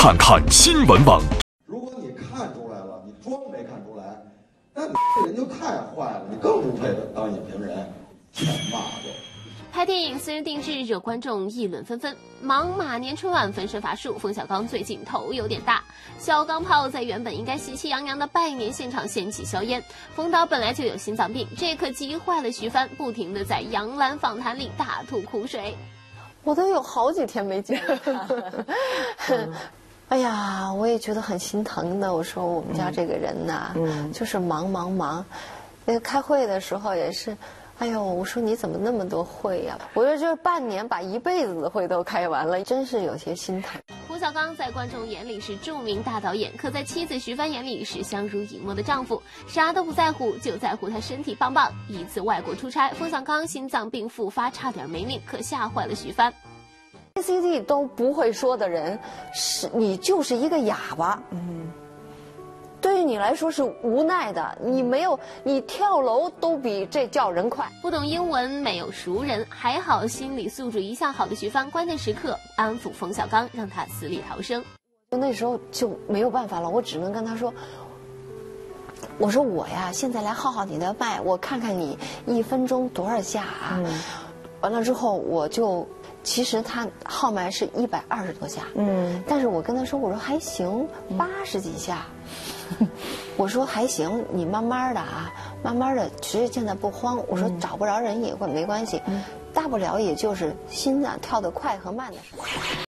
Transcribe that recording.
看看新闻网。 如果你看出来了，你装没看出来，那你这人就太坏了，你更不配当影评人，欠骂就。 拍电影私人定制惹观众议论纷纷，忙马年春晚分身乏术，冯小刚最近头有点大。小钢炮在原本应该喜气洋洋的拜年现场掀起硝烟。冯导本来就有心脏病，这可急坏了徐帆，不停地在杨澜访谈里大吐苦水。 我都有好几天没见他。哎呀，我也觉得很心疼的。我说我们家这个人呐，就是忙。开会的时候也是。哎呦，我说你怎么那么多会呀？我说这半年把一辈子的会都开完了，真是有些心疼。 冯小刚在观众眼里是著名大导演，可在妻子徐帆眼里是相濡以沫的丈夫，啥都不在乎，就在乎他身体棒棒。一次外国出差，冯小刚心脏病复发，差点没命，可吓坏了徐帆。 ACD 都不会说的人，你就是一个哑巴。对于你来说是无奈的，你跳楼都比这叫人快。 不懂英文，没有熟人，还好心理素质一向好的徐帆，关键时刻安抚冯小刚，让他死里逃生。 那时候就没有办法了，我只能跟他说：“我说我呀，现在来号你的脉，我看看你1分钟多少下啊。”完了之后我就。其实他号脉是120多下，但是我跟他说，我说还行，80几下，我说还行，你慢慢的啊，慢慢的，其实现在不慌，我说找不着人也没关系，大不了也就是心脏跳得快和慢的事。